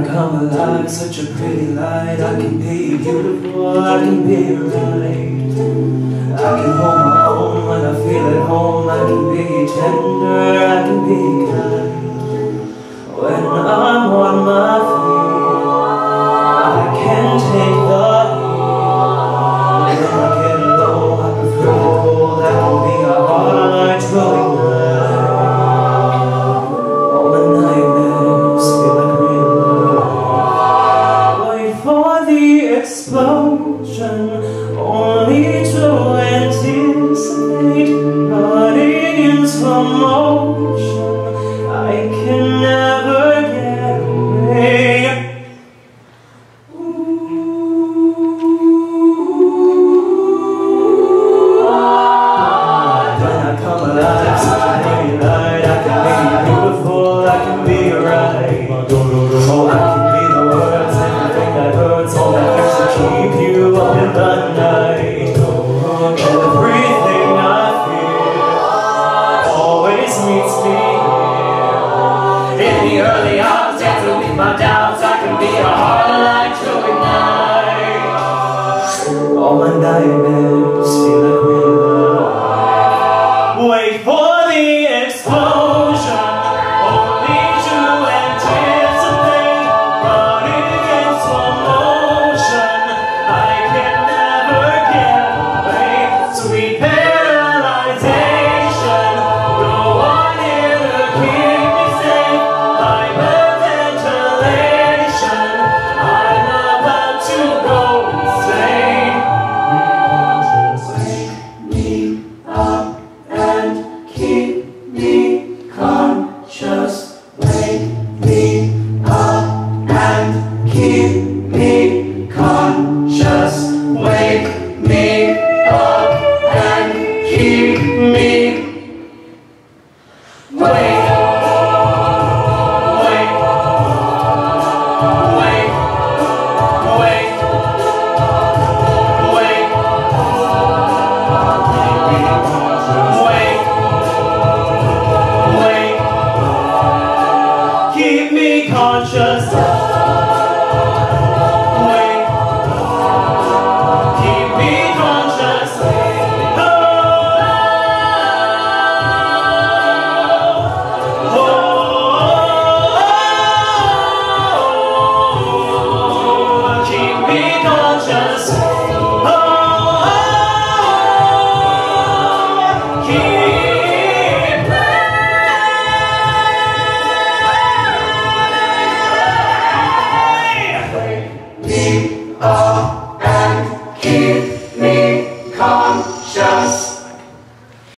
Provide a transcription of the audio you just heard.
come alive, such a pretty light. I can be beautiful, I can be right. I can hold my own when I feel at home. I can be tender, I can be kind. When I'm on my feet, I can take the heat. When I get low, I prefer the cold. I can be a hard light to ignite. All my nightmares feel like real love. Wait for the explosion, only to anticipate running into motion. I can never get away. When I come alive, such a pretty light. I can be beautiful, I can be right. Oh, I can be the words, everything that hurts, all that hurts to keep you up in the night. Everything I feel always meets me here. In the early hours, after with my doubts, I can be a hard light to ignite. All my nightmares feel like real love. Wait for the explosion, only to anticipate running into motion. I can never get away. Sweet paralyzation, no one here to keep me safe. Hyperventilation, I'm about to go insane. Wake me up and keep me conscious. Wake me up and keep me conscious. Wake me up and keep me. Wake, wake, wake, wake, wake, wake, wake, keep me conscious. Wake, keep me conscious. Keep me conscious. Keep me up.